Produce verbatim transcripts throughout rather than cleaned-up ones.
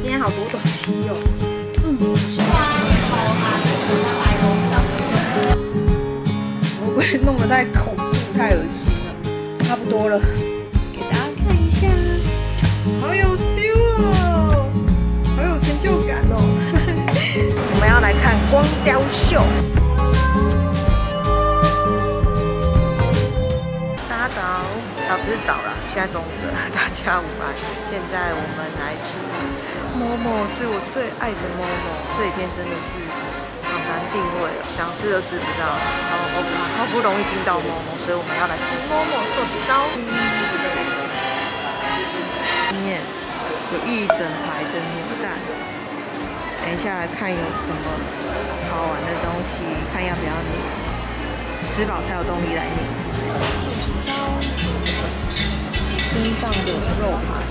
今天好多东西哦。嗯。会不会弄得太恐怖、太恶心了？差不多了，给大家看一下，好有 feel 哦，好有成就感哦。我们要来看光雕秀。大家早，啊不是早了，现在中午了，大家午安。现在我们来吃某某，是我最爱的某某，这几天真的是好难定位哦，想吃都吃不到，好好好不容易订到某某，所以我们要来吃某某寿喜烧。里面有一整排的扭蛋。等一下来看有什么好玩的东西，看要不要拧，吃饱才有动力来拧。寿喜烧，冰上的肉排，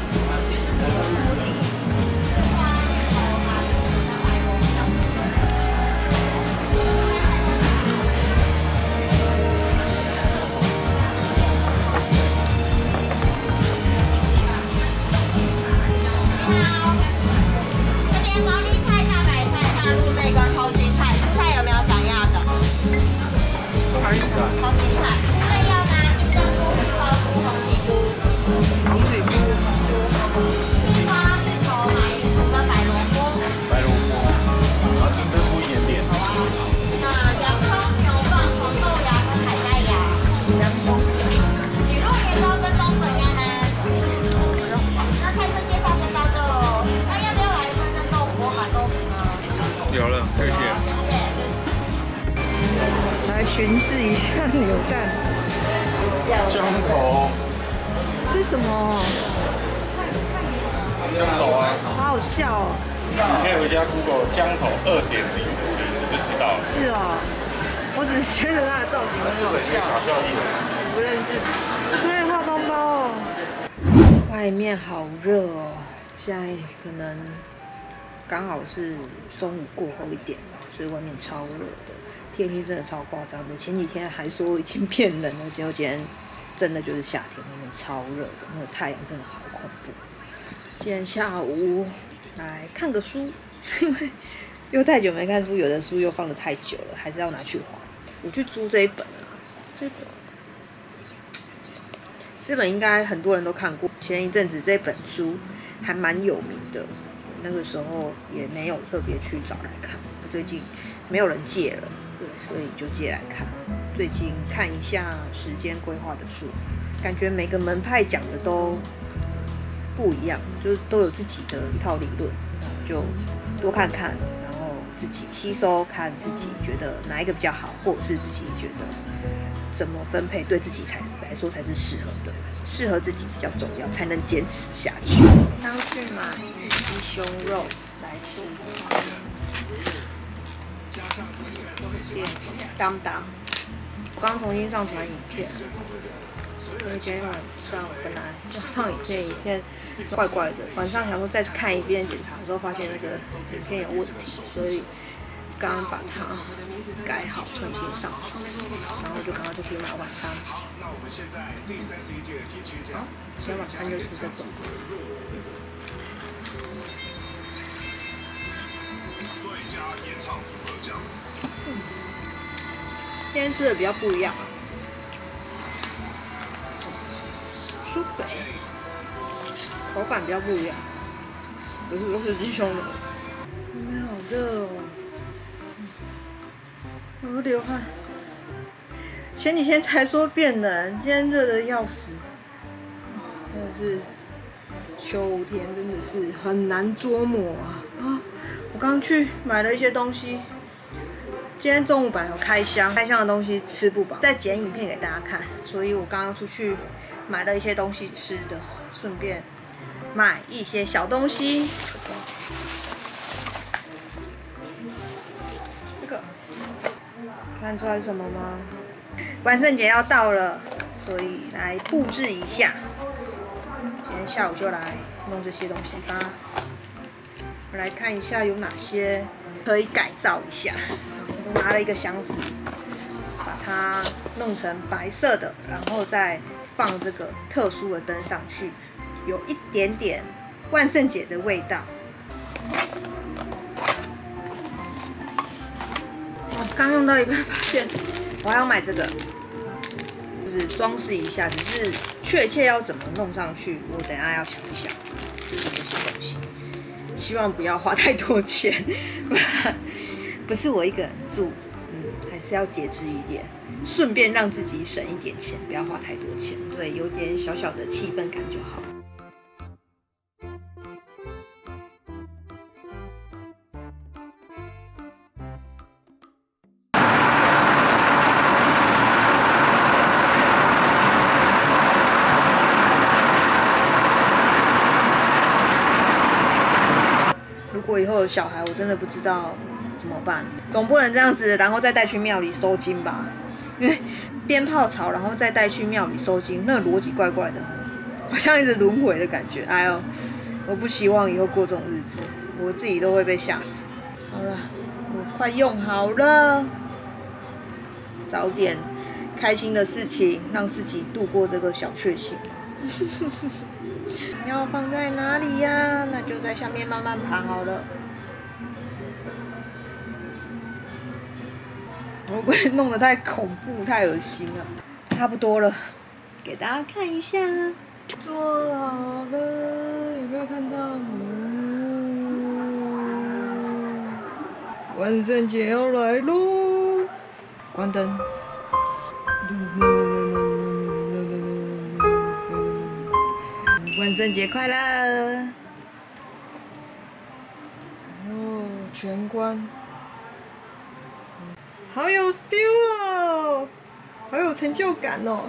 有了，谢谢。 来巡视一下扭蛋。 江头。 这是什么？ 江头啊。 好好笑哦。 你可以回家 Google 江头二点零，你就知道了。 是哦，我只是觉得它的造型很好笑。 搞笑艺人。 不认识。对，画包包哦。外面好热哦，现在可能。刚好是中午过后一点吧，所以外面超热的，天气真的超夸张的。前几天还说已经变冷了，结果今天真的就是夏天，外面超热的，那个太阳真的好恐怖。今天下午来看个书，因为又太久没看书，有的书又放得太久了，还是要拿去还。我去租这一本啊，这本这本应该很多人都看过，前一阵子这本书还蛮有名的。那个时候也没有特别去找来看，最近没有人借了，对，所以就借来看。最近看一下时间规划的书，感觉每个门派讲的都不一样，就是都有自己的一套理论，然后就多看看，然后自己吸收，看自己觉得哪一个比较好，或者是自己觉得怎么分配对自己才来说才是适合的，适合自己比较重要，才能坚持下去。刚去买鸡胸肉来吃，店当当。我刚重新上传影片，因为今天晚上本来要上影片，影片怪怪的，晚上想说再看一遍检查的时候，发现那个影片有问题，所以刚把它改好，重新上传，然后就赶快就去买晚餐。好，今天晚餐就是这种。嗯，今天吃的比较不一样，酥皮，口感比较不一样，不是都是鸡胸肉。里面好热哦，我流汗。前几天才说变冷，今天热得要死，真的是秋天真的是很难捉摸啊！啊，我刚去买了一些东西，今天中午本来有开箱，开箱的东西吃不饱，再剪影片给大家看，所以我刚刚出去买了一些东西吃的，顺便买一些小东西。这个看出来是什么吗？万圣节要到了，所以来布置一下。今天下午就来弄这些东西吧。我来看一下有哪些可以改造一下。我拿了一个箱子，把它弄成白色的，然后再放这个特殊的灯上去，有一点点万圣节的味道。 我刚用到一半，发现我还要买这个，就是装饰一下，只是确切要怎么弄上去，我等一下要想一想。这些东西，希望不要花太多钱，不是我一个人住，嗯，还是要节制一点，顺便让自己省一点钱，不要花太多钱，对，有点小小的气氛感就好。如果以后有小孩，我真的不知道怎么办，总不能这样子，然后再带去庙里收金吧？因为边泡槽，然后再带去庙里收金，那个逻辑怪怪的，好像一直轮回的感觉。哎呦，我不希望以后过这种日子，我自己都会被吓死。好了，我快用好了，找点开心的事情，让自己度过这个小确幸。要放在哪里呀？那就在下面慢慢爬好了。会不会弄得太恐怖、太恶心了？差不多了，给大家看一下。做好了，有没有看到？万圣节要来喽！关灯。万圣节快乐！哦，全关，好有 feel 哦，好有成就感哦。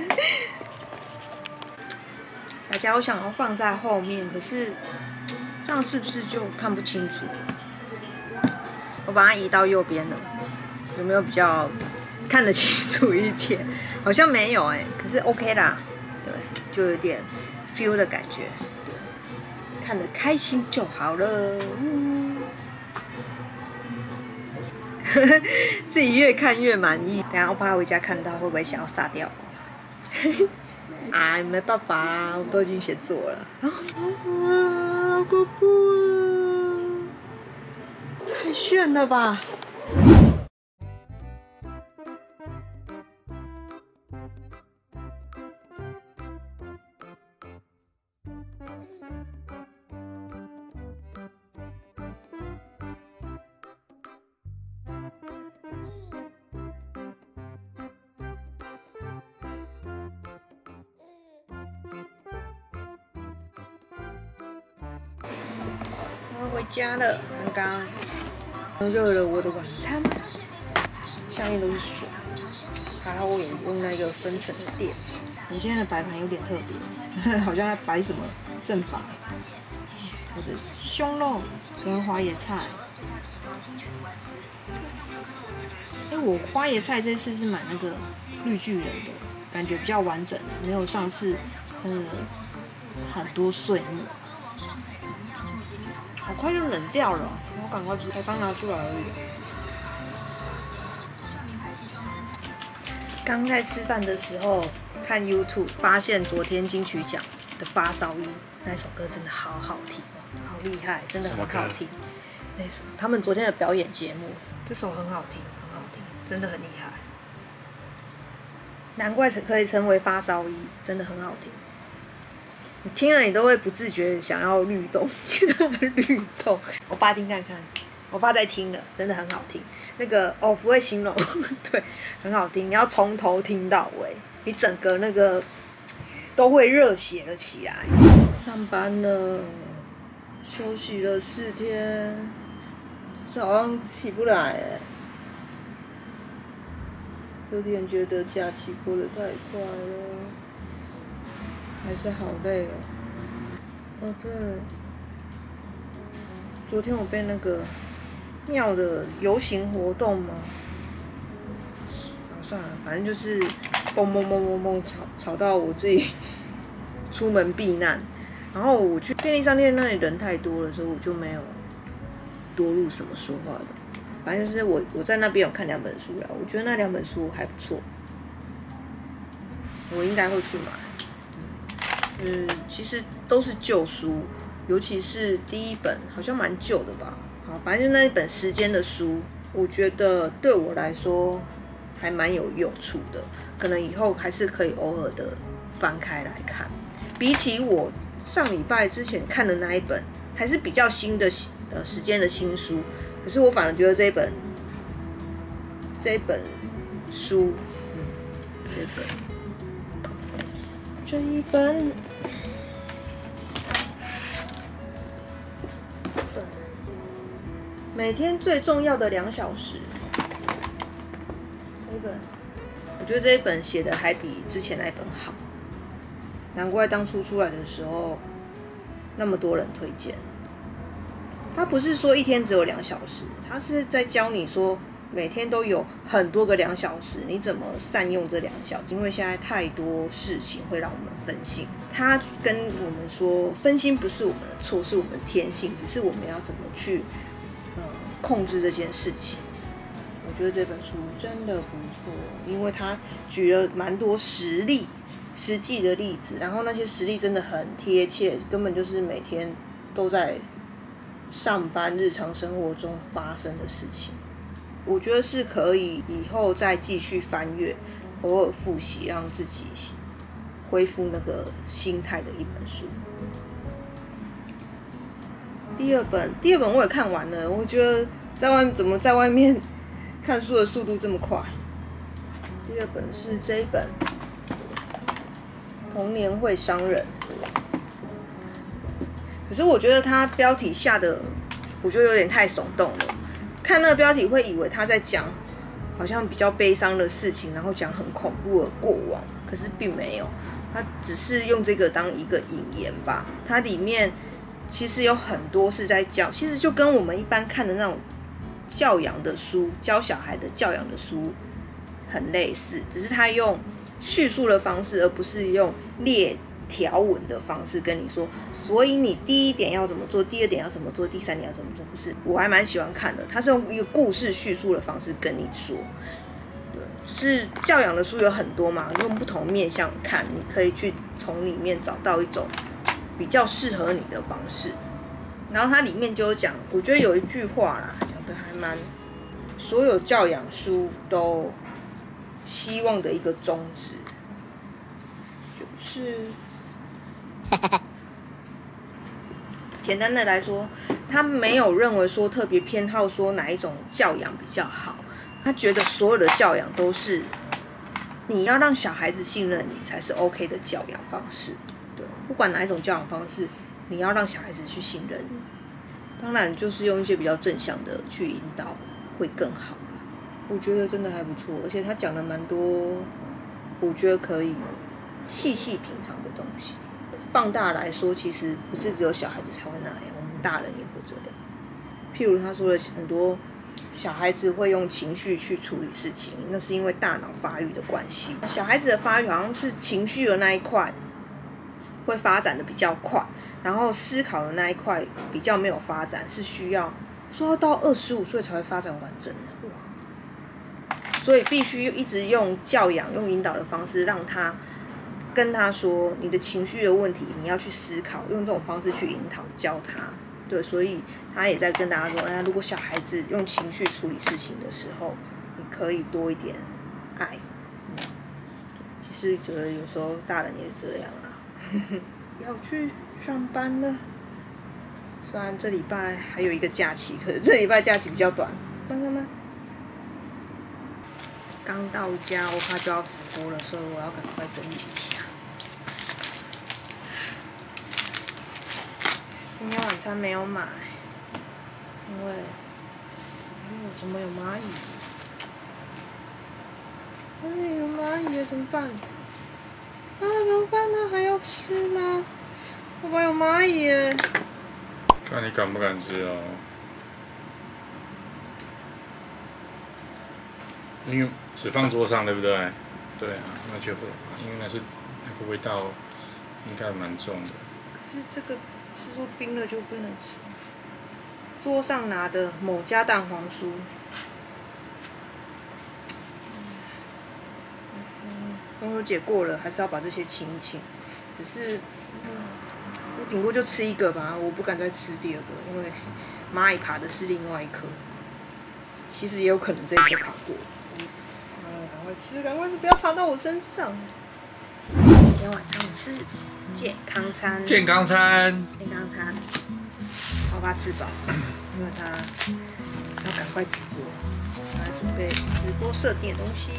大家，我想要放在后面，可是这样是不是就看不清楚了？我把它移到右边了，有没有比较看得清楚一点？好像没有哎、欸，可是 OK 啦，对，就有点 feel 的感觉，对，看得开心就好了。嗯、自己越看越满意，等下我怕回家看到会不会想要杀掉我？哎，没办法啦，我都已经写作了。啊，好恐怖啊！太炫了吧！回家了，刚刚热了我的晚餐，下面都是水，还好我有用那个分层的垫。我今天的摆盘有点特别，好像在摆什么阵法。我的胸肉跟花椰菜，哎，我花椰菜这次是买那个绿巨人的，感觉比较完整，没有上次那个很多碎末。好快就冷掉了，我赶快才刚拿出来而已。刚在吃饭的时候看 YouTube， 发现昨天金曲奖的《发烧衣》那首歌真的好好听，好厉害，真的很好听。那首他们昨天的表演节目，这首很好听，很好听，真的很厉害。难怪可以称为发烧衣，真的很好听。你听了，你都会不自觉想要律动，律动。我爸听看看，我爸在听了，真的很好听。那个哦，不会形容，对，很好听。你要从头听到尾，你整个那个都会热血了起来。上班了，休息了四天，早上起不来哎，有点觉得假期过得太快了。还是好累哦。哦对了，昨天我被那个庙的游行活动嘛，啊算了，反正就是蹦蹦蹦蹦蹦吵吵到我自己出门避难。然后我去便利商店那里人太多了，所以我就没有多录什么说话的。反正就是我我在那边有看两本书啦，我觉得那两本书还不错，我应该会去买。嗯，其实都是旧书， 尤其是第一本好像蛮旧的吧，好，反正就那一本时间的书，我觉得对我来说还蛮有用处的，可能以后还是可以偶尔的翻开来看。比起我上礼拜之前看的那一本，还是比较新的呃时间的新书，可是我反而觉得这一本这一本书，嗯，这一本这一本。每天最重要的两小时，这一本，我觉得这一本写的还比之前那一本好，难怪当初出来的时候那么多人推荐。它不是说一天只有两小时，它是在教你说每天都有很多个两小时，你怎么善用这两小时？因为现在太多事情会让我们分心。他跟我们说，分心不是我们的错，是我们的天性，只是我们要怎么去呃控制这件事情。我觉得这本书真的不错，因为他举了蛮多实例、实际的例子，然后那些实例真的很贴切，根本就是每天都在上班日常生活中发生的事情。我觉得是可以以后再继续翻阅，偶尔复习，让自己恢复那个心态的一本书。第二本，第二本我也看完了，我觉得在外怎么在外面看书的速度这么快？第二本是这一本《童年会伤人》，可是我觉得它标题下的，我觉得有点太耸动了。看那个标题会以为他在讲好像比较悲伤的事情，然后讲很恐怖的过往，可是并没有，他只是用这个当一个引言吧。它里面其实有很多是在教，其实就跟我们一般看的那种教养的书，教小孩的教养的书很类似，只是他用叙述的方式，而不是用列条文的方式跟你说，所以你第一点要怎么做，第二点要怎么做，第三点要怎么做，不是，我还蛮喜欢看的。他是用一个故事叙述的方式跟你说，对，就是教养的书有很多嘛，用不同面向看，你可以去从里面找到一种比较适合你的方式。然后它里面就有讲，我觉得有一句话啦，讲的还蛮，所有教养书都希望的一个宗旨，就是简单的来说，他没有认为说特别偏好说哪一种教养比较好，他觉得所有的教养都是你要让小孩子信任你才是 OK 的教养方式。对，不管哪一种教养方式，你要让小孩子去信任你。当然就是用一些比较正向的去引导会更好。我觉得真的还不错，而且他讲了蛮多我觉得可以细细品尝的东西。放大来说，其实不是只有小孩子才会那样，我们大人也会这样。譬如他说了很多小孩子会用情绪去处理事情，那是因为大脑发育的关系。小孩子的发育好像是情绪的那一块会发展的比较快，然后思考的那一块比较没有发展，是需要说要到二十五岁才会发展完整的。所以必须一直用教养、用引导的方式，让他跟他说你的情绪的问题，你要去思考，用这种方式去引导教他。对，所以他也在跟大家说，哎，如果小孩子用情绪处理事情的时候，你可以多一点爱。嗯，其实觉得有时候大人也是这样啊。要去上班了，虽然这礼拜还有一个假期，可是这礼拜假期比较短。慢慢慢。刚到家，我怕就要直播了，所以我要赶快整理一下。今天晚餐没有买，因为哎呦，怎么有蚂蚁？哎，有蚂蚁了，怎么办？啊，怎么办呢？还要吃吗？爸爸有蚂蚁耶！ 看你敢不敢吃哦。因为只放桌上，对不对？对啊，那就因为那是那个味道应该蛮重的。 可是这个是说冰了就不能吃。桌上拿的某家蛋黄酥，嗯，中秋节过了，还是要把这些清一清。只是，嗯，有顶多就吃一个吧，我不敢再吃第二个，因为蚂蚁爬的是另外一颗。其实也有可能这一颗爬过。嗯，赶快吃，赶快吃，不要爬到我身上。今天晚上吃健康餐。 健康餐。 健康餐。我怕吃饱，因为他要赶快直播，他准备直播设定的东西。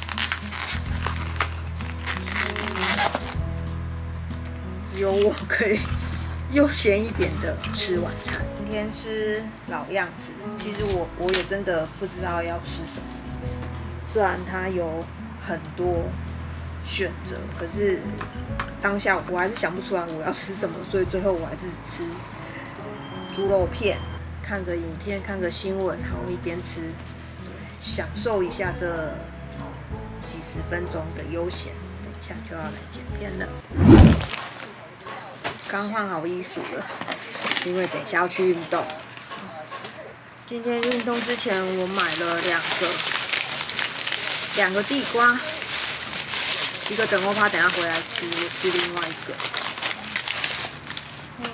只有我可以悠闲一点的吃晚餐。今天吃老样子，其实我我也真的不知道要吃什么。虽然它有很多选择，可是当下我还是想不出来我要吃什么，所以最后我还是吃猪肉片，看个影片，看个新闻，然后一边吃，享受一下这几十分钟的悠闲。等一下就要来剪片了。刚换好衣服了，因为等一下要去运动。今天运动之前，我买了两个两个地瓜，一个等欧趴等下回来吃，我吃另外一个。嗯，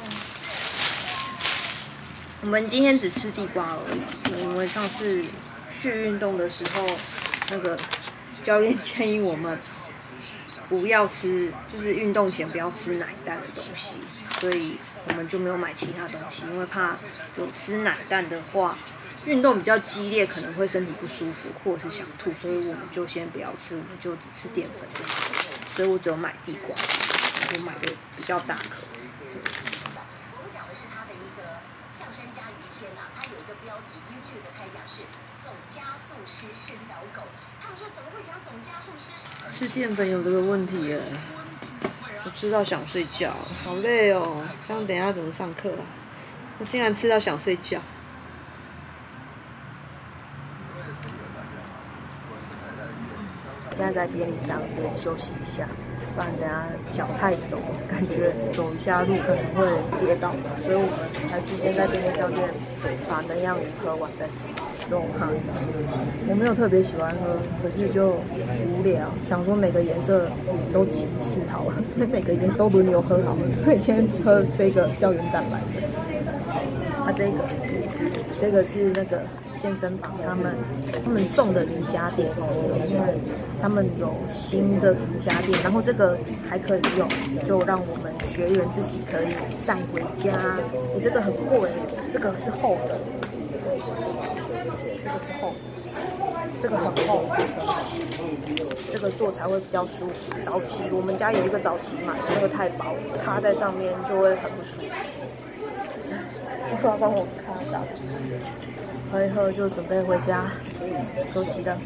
我们今天只吃地瓜而已，因为上次去运动的时候，那个教练建议我们不要吃，就是运动前不要吃奶蛋的东西，所以我们就没有买其他东西，因为怕有吃奶蛋的话，运动比较激烈，可能会身体不舒服或者是想吐，所以我们就先不要吃，我们就只吃淀粉就好了。所以我只有买地瓜，我买的比较大颗。 我们讲的是他的一个相声家于谦啊，他有一个标题 YouTube 的开讲是总加速师是条狗。他们说怎么会讲总加速师？ 吃淀粉有这个问题耶，我吃到想睡觉，好累哦。这样等一下怎么上课啊？我竟然吃到想睡觉。现在在便利商店休息一下，不然等下脚太陡，感觉走一下路可能会跌倒，所以我们还是先在便利商店把能量饮喝完再走。这种哈，我没有特别喜欢喝，可是就无聊，想说每个颜色都挤一次好了，所以每个颜都轮流喝好了。所以今天只喝这个胶原蛋白的，啊这个，这个是那个健身房他们他们送的瑜伽垫哦，因为他们有新的瑜伽垫，然后这个还可以用，就让我们学员自己可以带回家。你、欸、这个很贵，这个是厚的。这个是厚，这个很厚，这个做才会比较舒服。早期我们家有一个早期买的那个太薄，卡在上面就会很不舒服。我说要帮我卡到，喝一喝就准备回家休息了。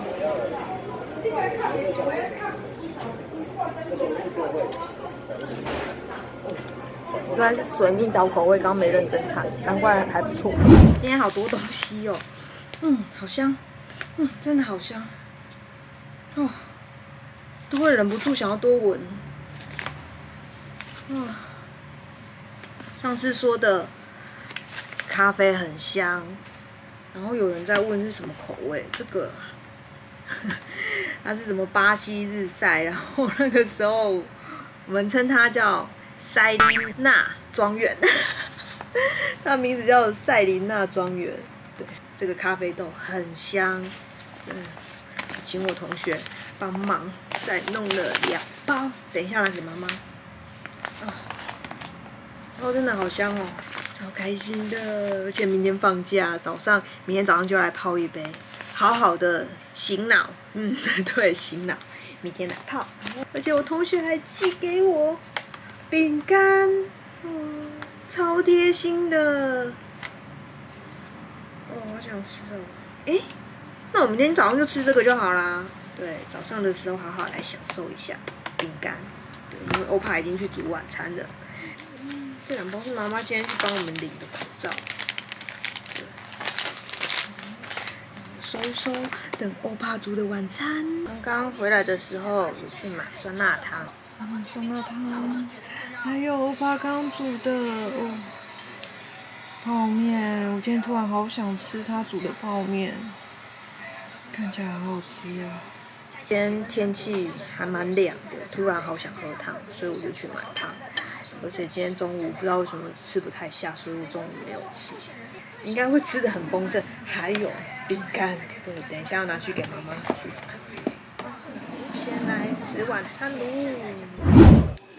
原来是水蜜桃口味，刚刚没认真看，难怪还不错。今天好多东西哦。嗯，好香，嗯，真的好香，哦，都会忍不住想要多闻。啊，上次说的咖啡很香，然后有人在问是什么口味，这个它是什么巴西日晒，然后那个时候我们称它叫塞琳娜庄园，它的名字叫塞琳娜庄园，对。这个咖啡豆很香，嗯，请我同学帮忙再弄了两包，等一下拿给妈妈。啊，哦，真的好香哦，超开心的！而且明天放假，早上明天早上就来泡一杯，好好的醒脑。嗯，对，醒脑，明天来泡。而且我同学还寄给我饼干，嗯，超贴心的。哦，好想吃哦！哎，那我明天早上就吃这个就好啦。对，早上的时候好好来享受一下饼干。对，因为欧帕已经去煮晚餐了。嗯，这两包是妈妈今天去帮我们领的口罩。对，收收，等欧帕煮的晚餐。刚刚回来的时候有去买酸辣汤，嗯，酸辣汤，还有欧帕刚煮的哦。泡面，我今天突然好想吃他煮的泡面，看起来好好吃哦。今天天气还蛮凉的，突然好想喝汤，所以我就去买汤。 而且今天中午不知道为什么吃不太下，所以我中午没有吃。应该会吃得很丰盛，还有饼干，对，等一下要拿去给妈妈吃。先来吃晚餐喽。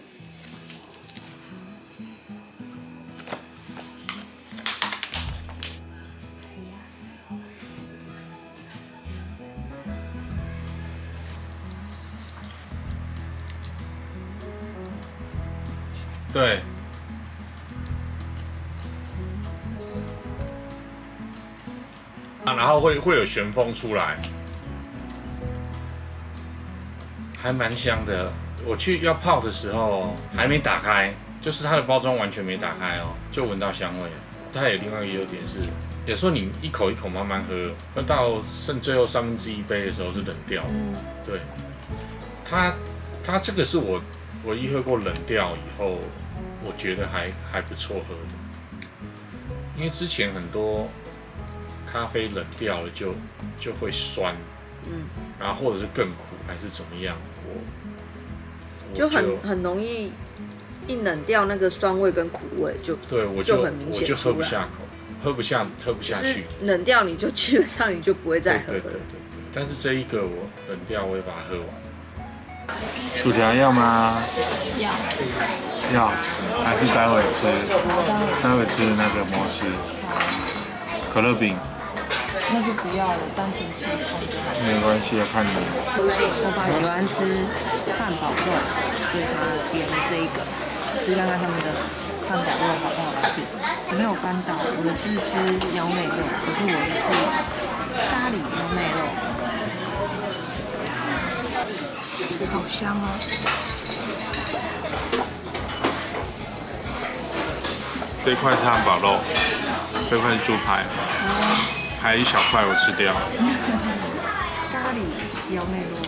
对。啊，然后会会有旋风出来，还蛮香的。我去要泡的时候还没打开，就是它的包装完全没打开哦，就闻到香味了。它有另外一个优点是，有时候你一口一口慢慢喝，喝到剩最后三分之一杯的时候是冷掉的。嗯，对。它它这个是我唯一喝过冷掉以后，我觉得还还不错喝的，因为之前很多咖啡冷掉了就就会酸，嗯，然后或者是更苦还是怎么样，我, 我就很很容易一冷掉那个酸味跟苦味就对我就就很明显， 我就喝不下口，喝不下喝不下去。 冷掉你就基本上你就不会再喝了。 对对对对对。但是这一个我冷掉我也把它喝完。 薯条要吗？ 要。 要，还是待会吃？待会吃那个摩斯。可乐饼。 那就不要了，单纯吃葱就好。 没关系，看你。 我爸喜欢吃汉堡肉，所以他点了这一个，吃看看他们的汉堡肉好不好吃。没有翻倒，我的是吃腰内肉，可是我的是咖喱腰内肉。好香哦！ 这块是汉堡肉，这块是猪排，嗯、还有一小块我吃掉。 咖喱腰内肉。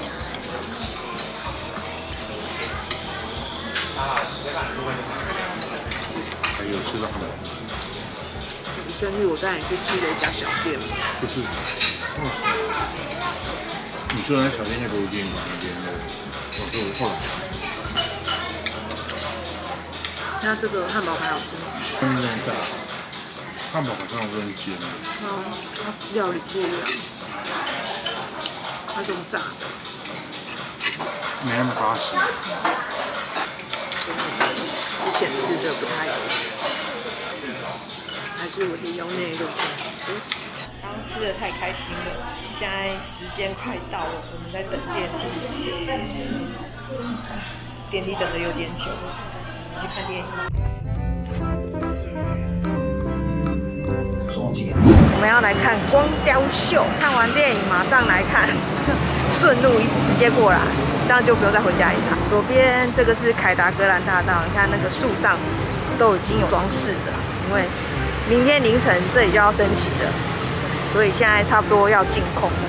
还有吃到汉堡。 生日我带你去吃了一家小店。 不是。哦、你说的那小店在国父纪念馆那边的。我说我后来。 那这个汉堡还好吃吗？ 嗯，炸。汉堡好像有人煎。 哦，它料理不一样，它这种炸的， 没那么扎实。 之前吃的不太一样，还是我的腰内肉更好吃。刚刚吃的太开心了，现在时间快到了，我们在等电梯，电梯等的有点久，去看电影。我们要来看光雕秀，看完电影马上来看，顺路直接过来，这样就不用再回家一趟。左边这个是凯达格兰大道，你看那个树上都已经有装饰的，因为明天凌晨这里就要升旗了，所以现在差不多要进空了。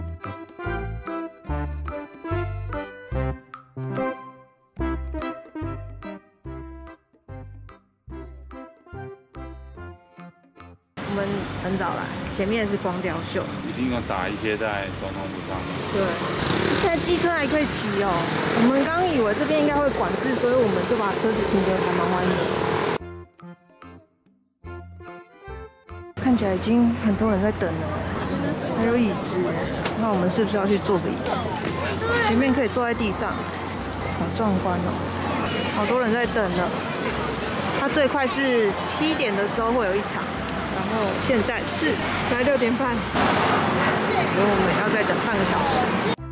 我们很早来，前面是光雕秀， 已经有打一些在总统府上面。 对，现在机车还可以骑哦。我们刚以为这边应该会管制，所以我们就把车子停得还蛮欢迎的。看起来已经很多人在等了，还有椅子，那我们是不是要去坐个椅子？前面可以坐在地上，好壮观哦！好多人在等了。它最快是七点的时候会有一场。然后现在是来六点半，所以我们要再等半个小时。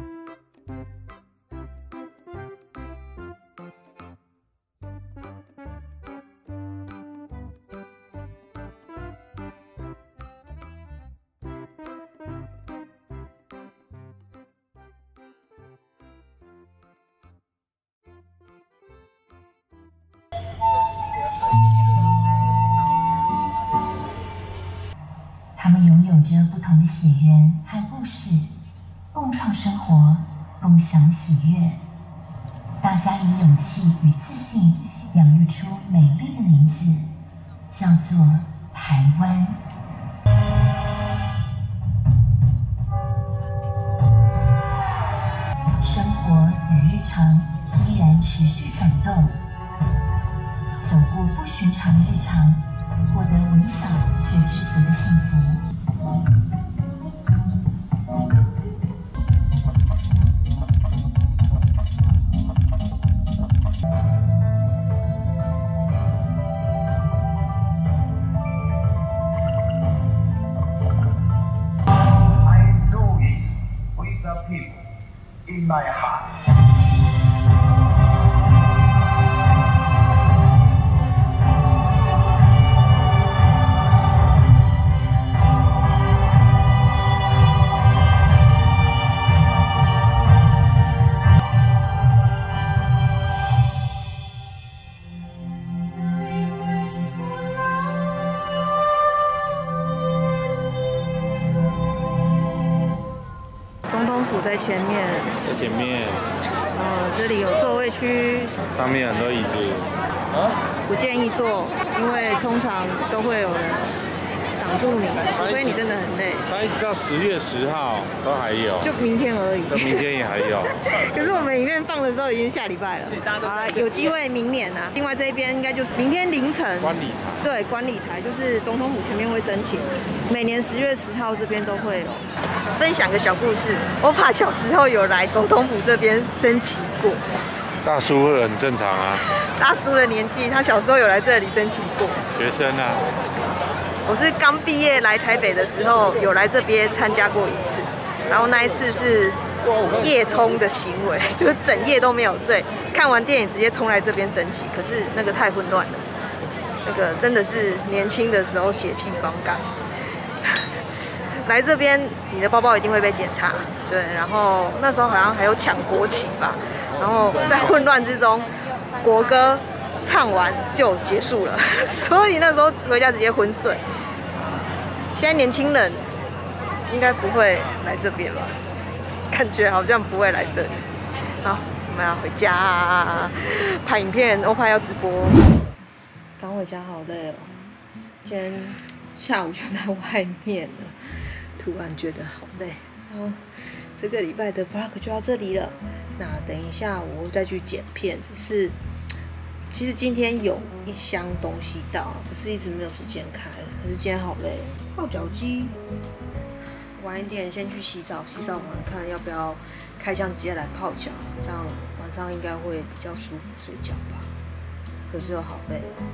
他们拥有着不同的血缘和故事，共创生活，共享喜悦。大家以勇气与自信养育出美丽的名字，叫做台湾。生活与日常依然持续转动， 走过不寻常的日常，获得微小却知足的幸福。 I know it with the people in my heart. 总统府在前面， 在前面， 呃，这里有座位区， 上面很多椅子。 不建议坐，因为通常都会有人挡住你，除非你真的很累。 它一直到十月十号都还有， 就明天而已。 到明天也还有。 可是我们影片放的时候已经下礼拜了。好了，有机会明年啊。另外这一边应该就是明天凌晨。 观礼台。 对，观礼台就是总统府前面会升旗，每年十月十号这边都会有。分享个小故事，我爸小时候有来总统府这边升旗过。 大叔会很正常啊。 大叔的年纪，他小时候有来这里升旗过。 学生啊。 我是刚毕业来台北的时候，有来这边参加过一次，然后那一次是夜冲的行为，就是整夜都没有睡，看完电影直接冲来这边升旗，可是那个太混乱了，那个真的是年轻的时候血气方刚。来这边，你的包包一定会被检查，对，然后那时候好像还有抢国旗吧，然后在混乱之中，国歌唱完就结束了，所以那时候回家直接昏睡。现在年轻人应该不会来这边了，感觉好像不会来这里。好，我们要回家拍影片，欧派要直播。刚回家好累哦，今天下午就在外面了，突然觉得好累。好，这个礼拜的 vlog 就到这里了。那等一下我会再去剪片，只是。其实今天有一箱东西到，可是一直没有时间开。可是今天好累，泡脚机。晚一点先去洗澡，洗澡完看要不要开箱直接来泡脚，这样晚上应该会比较舒服睡觉吧。可是又好累哦。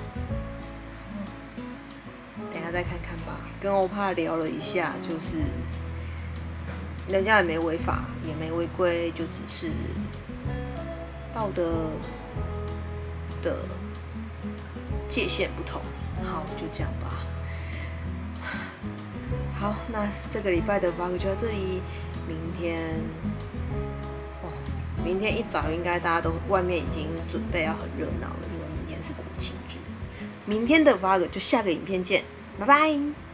等一下再看看吧。跟欧帕聊了一下，就是人家也没违法，也没违规，就只是道德的界限不同，好，就这样吧。好，那这个礼拜的 vlog 就到这里。明天，哦，明天一早应该大家都外面已经准备要很热闹了，因为明天是国庆日。明天的 vlog 就下个影片见，拜拜。